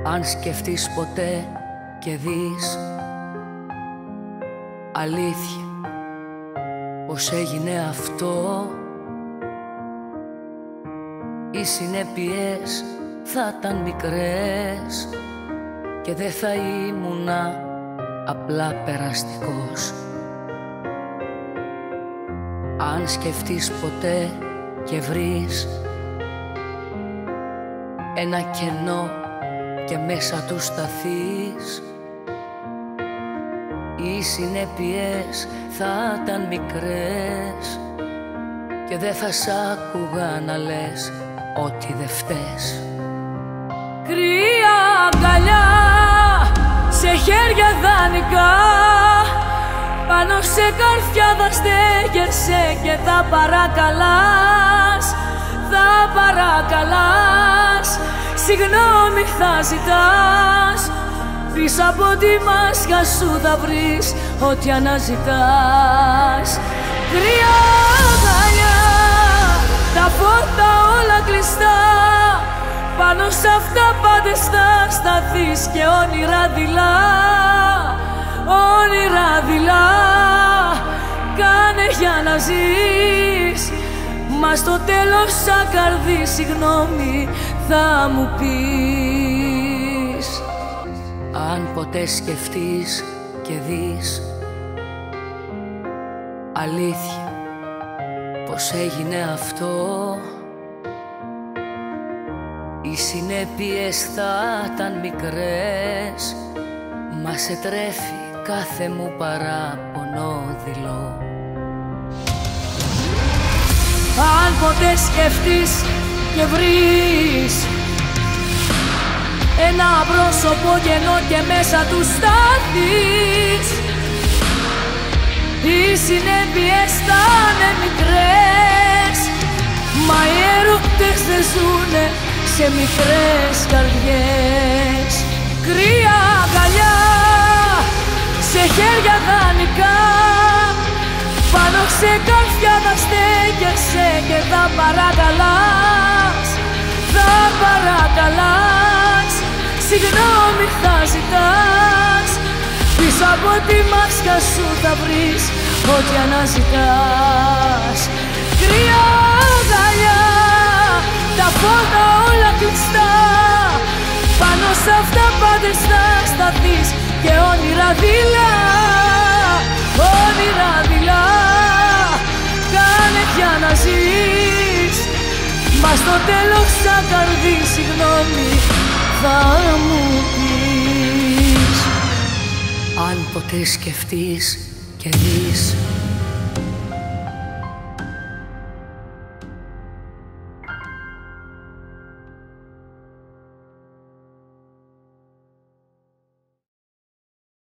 Αν σκεφτείς ποτέ και δεις αλήθεια πως έγινε αυτό, οι συνέπειες θα ήταν μικρές και δεν θα ήμουνα απλά περαστικός. Αν σκεφτείς ποτέ και βρεις ένα κενό και μέσα του σταθείς, οι συνέπειες θα ήταν μικρές και δεν θα σ' άκουγα να λες ότι δεν φταίς. Κρύα αγκαλιά σε χέρια δανεικά, πάνω σε καρφιά θα στέκεσαι και θα παρακαλάς, θα παρακαλάς, συγγνώμη θα ζητάς, πίσω από τη μάσκα σου θα βρεις ό,τι αναζητάς. Κρύα αγκαλιά, τα φώτα όλα κλειστά, πάνω σ' αυτά πάντες θα σταθείς και όνειρα δειλά, όνειρα δειλά κάνε για να ζεις, μα στο τέλος σαν καρδί συγγνώμη θα μου πεις. Αν ποτέ σκεφτείς και δεις αλήθεια πως έγινε αυτό, οι συνέπειες θα ήταν μικρές, μα σε τρέφει κάθε μου παραπονόδηλο. Αν ποτέ σκεφτείς και βρεις ένα πρόσωπο κενό και μέσα του σταθείς, οι συνέπειες θα είναι μικρές, μα οι έρωτες δεν ζουνε σε μικρές καρδιές. Κρύα αγκαλιά σε χέρια δανεικά, πάνω σε καρφιά θα στέκεσαι και θα παρακαλάς, θα παρακαλάς, συγγνώμη θα ζητάς, πίσω από τη μάσκα σου θα βρεις ό,τι αναζητάς. Κρύα αγκαλιά, τα φώτα όλα κλειστά, πάνω σ' αυτά πάντες θα σταθείς και όνειρα δειλά, όνειρα δειλά κάνε για να ζεις, μα στο τέλος σαν καρδί συγγνώμη θα μου πεις. Αν ποτέ σκεφτείς και δεις